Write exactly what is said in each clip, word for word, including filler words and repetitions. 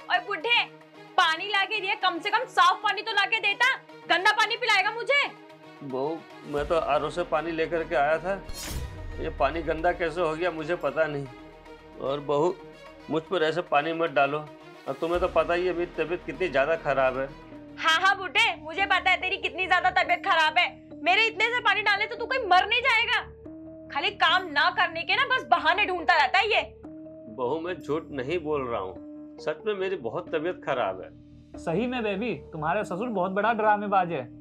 और बुढ़े पानी लाके दिया, कम से कम साफ पानी तो लाके देता, गंदा पानी पिलाएगा मुझे। बहू मैं तो आर ओ से पानी लेकर के आया था, ये पानी गंदा कैसे हो गया मुझे पता नहीं। और बहू मुझ पर ऐसे पानी मत डालो, और तुम्हें तो पता ही है मेरी तबीयत कितनी ज्यादा खराब है। हाँ हाँ बुढ़े, मुझे पता है तेरी कितनी ज्यादा तबीयत खराब है। मेरे इतने से पानी डाले तो तू कोई मर नहीं जाएगा। खाली काम ना करने के ना बस बहाने ढूंढता रहता है ये। बहू मैं झूठ नहीं बोल रहा हूँ, सच में मेरी बहुत तबीयत खराब है। सही में बेबी तुम्हारे ससुर बहुत बड़ा ड्रामेबाज है।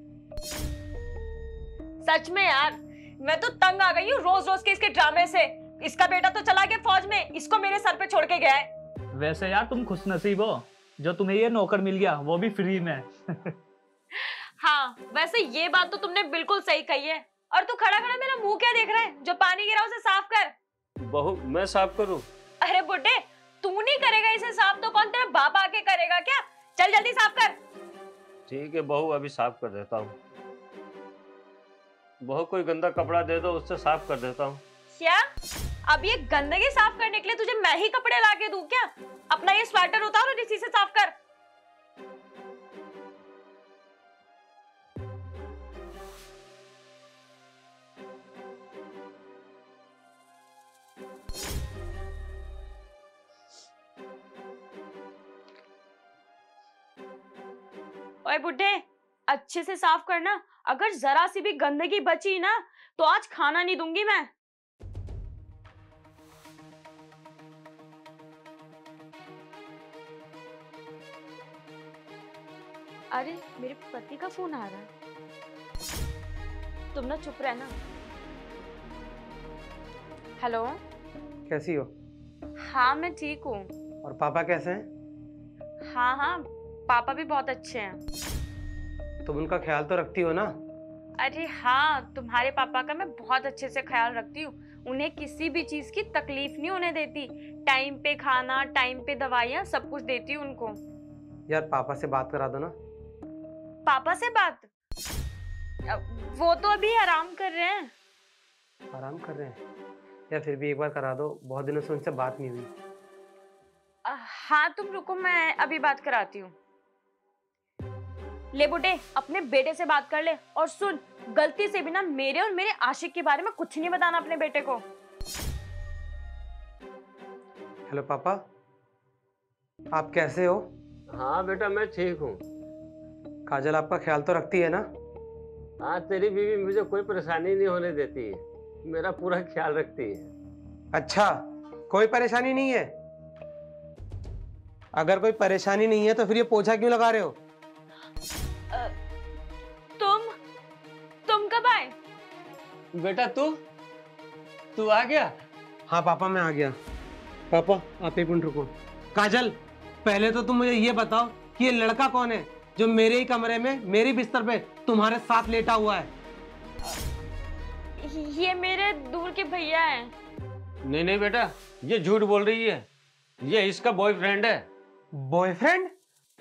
सच में यार, मैं तो तंग आ गई हूँ रोज रोज के इसके ड्रामे से। इसका बेटा तो चला गया फौज में, इसको मेरे सर पे छोड़ के गया है। वैसे यार तुम खुशनसीब हो जो तुम्हें ये नौकर मिल गया, वो भी फ्री में। हाँ वैसे ये बात तो तुमने बिल्कुल सही कही है। और तू खड़ा खड़ा मेरा मुंह क्या देख रहा है? जो पानी गिरा उसे साफ कर। बहू मैं साफ करूं? अरे बुड्ढे तू नहीं करेगा इसे साफ तो कौन, तेरा बाप आके करेगा क्या? चल जल्दी साफ कर। ठीक है बहू अभी साफ कर देता हूँ। बहू कोई गंदा कपड़ा दे दो, उससे साफ कर देता हूँ। क्या अब ये गंदगी साफ करने के लिए तुझे मैं ही कपड़े ला के दूं क्या? अपना ये स्वेटर उतार और इसी से साफ कर। ओए बुड्ढे अच्छे से साफ करना, अगर जरा सी भी गंदगी बची ना तो आज खाना नहीं दूंगी मैं। अरे मेरे पति का फोन आ रहा है, तुम ना चुप रहना। हेलो कैसी हो? हाँ मैं ठीक हूँ। और पापा कैसे हैं? हाँ हाँ पापा भी बहुत अच्छे हैं। तुम उनका ख्याल तो रखती हो ना? अरे हाँ तुम्हारे पापा का मैं बहुत अच्छे से ख्याल रखती हूँ। उन्हें किसी भी चीज की तकलीफ नहीं होने देती। टाइम पे खाना, टाइम पे दवाइयाँ, सब कुछ देती हूँ उनको। यार पापा से बात करा दो ना। पापा से बात? वो तो अभी आराम कर रहे हैं। आराम कर रहे हैं? या फिर भी एक बार करा दो, बहुत दिनों से उनसे बात नहीं हुई। हाँ तुम रुको, मैं अभी बात कराती हूँ। ले बुड्ढे अपने बेटे से बात कर ले। और सुन, गलती से भी ना मेरे और मेरे आशिक के बारे में कुछ नहीं बताना अपने बेटे को। हेलो पापा, आप कैसे हो? हाँ बेटा मैं ठीक हूँ। काजल आपका ख्याल तो रखती है ना? हाँ तेरी बीवी मुझे कोई परेशानी नहीं होने देती है, मेरा पूरा ख्याल रखती है। अच्छा कोई परेशानी नहीं है? अगर कोई परेशानी नहीं है तो फिर ये पोछा क्यों लगा रहे हो? तुम तुम कब आए? बेटा तू तू आ गया? हाँ पापा मैं आ गया। पापा आप एक मिनट रुको। काजल पहले तो तुम मुझे ये बताओ कि ये लड़का कौन है जो मेरे ही कमरे में मेरे बिस्तर पे तुम्हारे साथ लेटा हुआ है? ये मेरे दूर के भैया हैं। नहीं नहीं बेटा ये झूठ बोल रही है, ये इसका बॉयफ्रेंड है। बॉयफ्रेंड?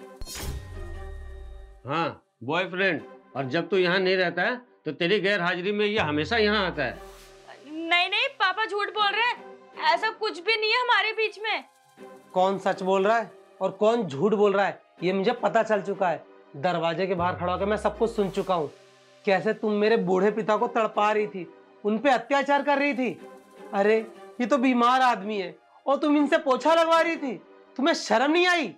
हाँ बॉयफ्रेंड। और जब तू यहाँ नहीं रहता है तो तेरी गैर हाजिरी में ये हमेशा यहाँ आता है। नहीं नहीं पापा झूठ बोल रहे हैं, ऐसा कुछ भी नहीं है हमारे बीच में। कौन सच बोल रहा है और कौन झूठ बोल रहा है ये मुझे पता चल चुका है। दरवाजे के बाहर खड़ा होकर मैं सब कुछ सुन चुका हूँ। कैसे तुम मेरे बूढ़े पिता को तड़पा रही थी, उन पे अत्याचार कर रही थी। अरे ये तो बीमार आदमी है और तुम इनसे पोछा लगवा रही थी। तुम्हें शर्म नहीं आई?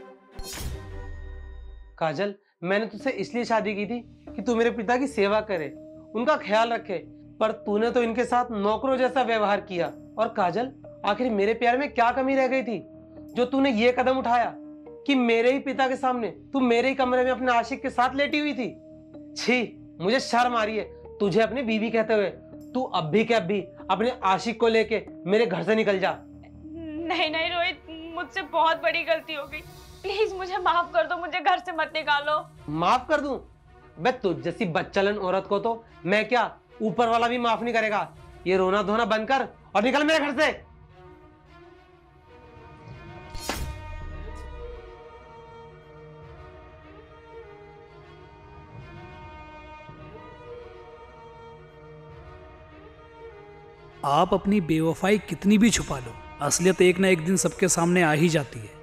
काजल मैंने तुझसे इसलिए शादी की थी कि तू मेरे पिता की सेवा करे, उनका ख्याल रखे, पर तूने तो इनके साथ नौकरों जैसा व्यवहार किया। और काजल आखिर मेरे प्यार में क्या कमी रह गई थी जो तूने ये कदम उठाया कि मेरे ही पिता के सामने तू मेरे ही कमरे में अपने आशिक के साथ लेटी हुई थी? छी मुझे शर्म आ रही है तुझे अपनी बीवी कहते हुए। तू अब भी क्या भी अपने आशिक को लेके मेरे घर से निकल जा। नहीं नहीं रोहित, मुझसे बहुत बड़ी गलती हो गई, प्लीज मुझे माफ कर दो, मुझे घर से मत निकालो। माफ कर दूं? बे तुझ जैसी बच्चलन औरत को तो मैं क्या ऊपर वाला भी माफ नहीं करेगा। ये रोना धोना बंद कर और निकल मेरे घर से। आप अपनी बेवफाई कितनी भी छुपा लो, असलियत एक ना एक दिन सबके सामने आ ही जाती है।